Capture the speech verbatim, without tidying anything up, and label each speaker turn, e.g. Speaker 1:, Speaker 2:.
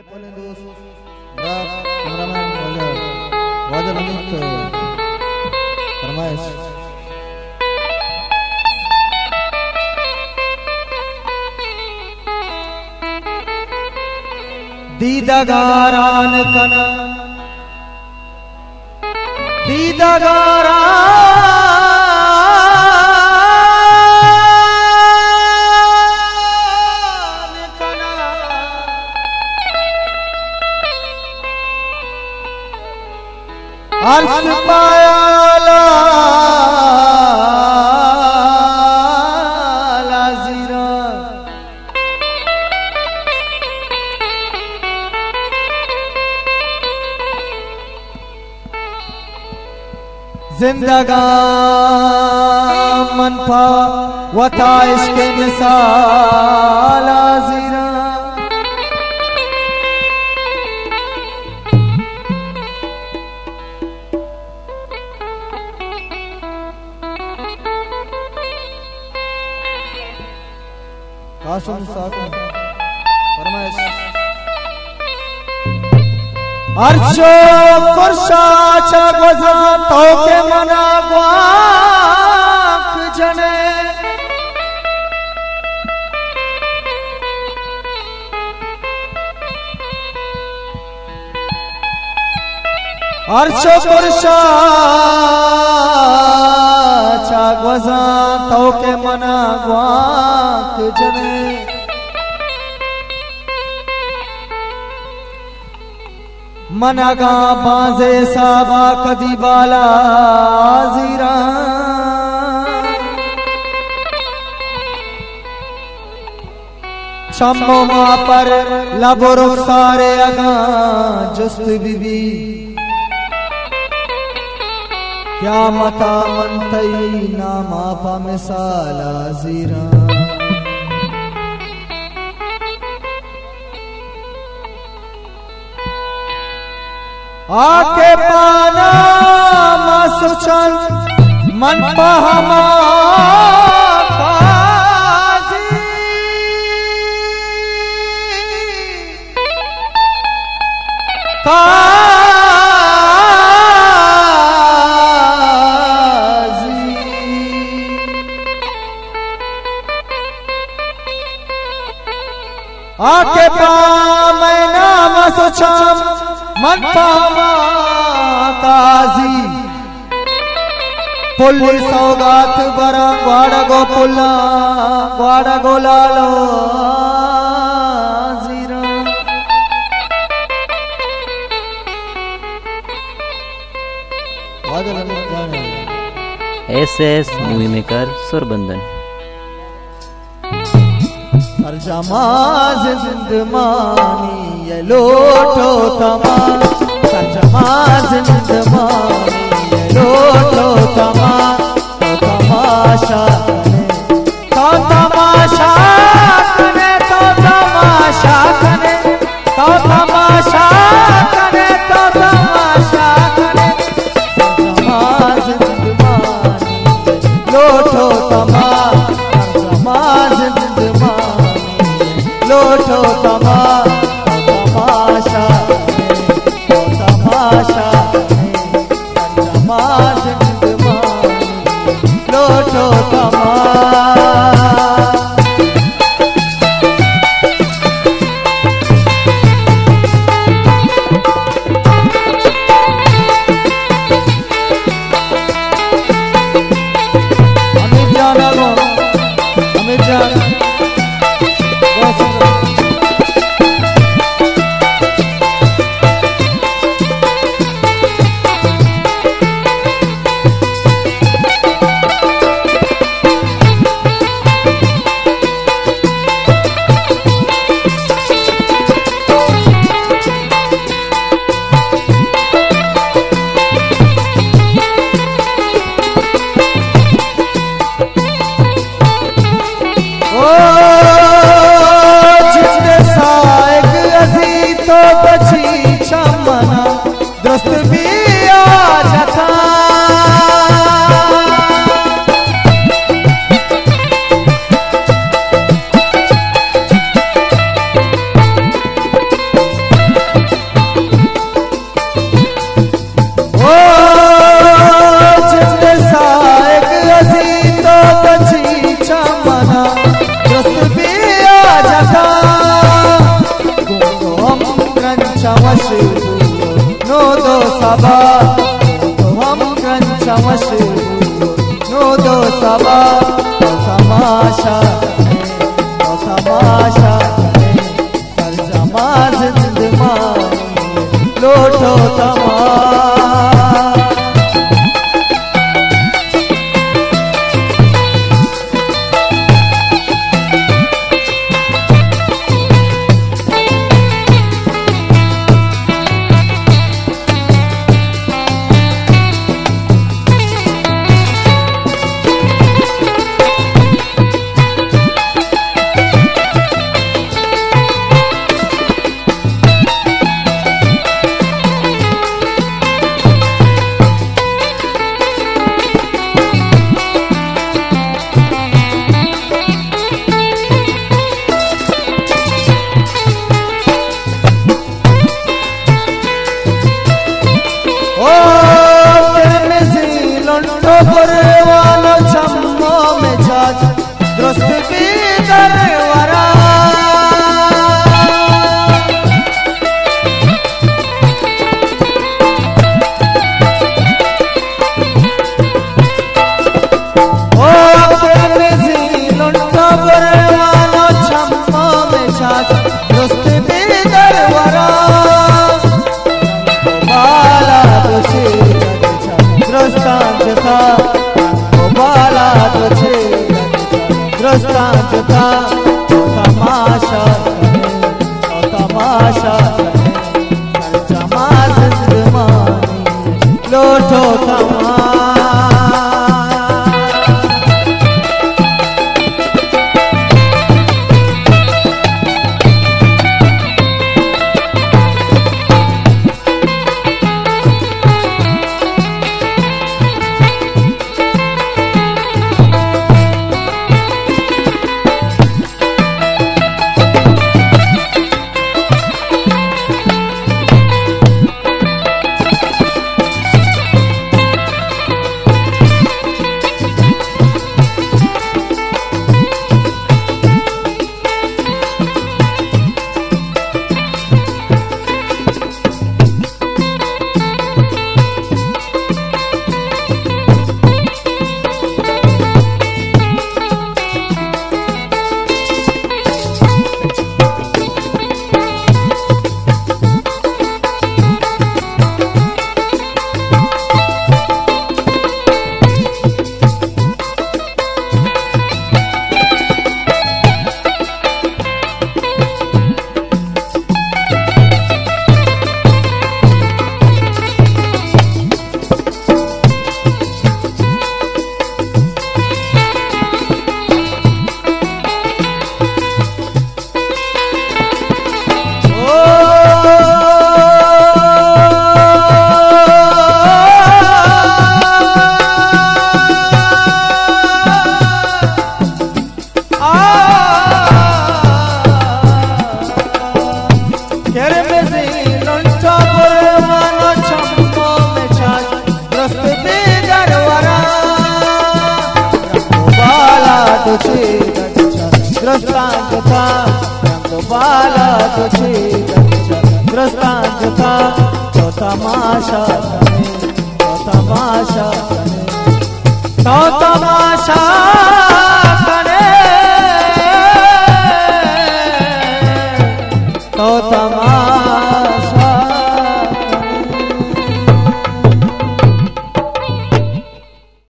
Speaker 1: मैं पोलिंग दोस्त कैमरामैन वाजर वाजर अमित फरमाइश दीदगारान कना दीदगारान कना अर्श पायाला लाजीरा जिंदगान मनफा वता इश्क मिसाल आज़िरा कासुम साकुम फरमाइश अर्शो कुर्शा चा गुज़ा तो के मना ग्वाक जने अर्शो कुर्शा चा गुज़ा तो के मना ग्वाक जने मनगा बाजे साबा कदी बाला जीरा शम्मो मां पर लबो रुखसारे अगा जुस्त बीबी क्या मता मनतई ना मापा मिसाला जीरा आके पाना मासुचन मन पहमा काजी काजी आके पाना मासुचन मन पामा काजी पुल्ली सौगात बरा ग्वाड़ा गो पुल्ला ग्वाड़ा गो लालो जीरा
Speaker 2: एस एस मूवी मेकर सुरबंदन
Speaker 1: सरजमाज जिंदमानी ये लोटो तमा सरजमाज जिंदमानी ये लोटो तमा तो तमाशा कने तो तमाशा कने तो तमाशा कने तो तमाशा कने तो तमाशा कने सरजमाज जिंदमानी लोटो तमा सरजमाज जिंदमानी लोटो तमा तमाशा तो तमाशा सबा तो हम क्रंचमश नो दो सबा तो तमाशा तो तमाशा सरजमा जिंदमानी लोटो तमा वालो छम्मो में जाज दुरुस्त की दरवरा ओ तेरे ज़ीलुंटो वालो छम्मो में जाज दुरुस्त की दरवरा बाला तुझे दुरुस्तांच था बाला तुझे दुरुस्तांच था तो तमाशा तो तमाशा सरजमा जिंदमानी लोटो तमा दुरुस्तांच था बाला तुझे दुरुस्तांच था तो तमाशा तो तमाशा तो तमाशा करे तो तमाशा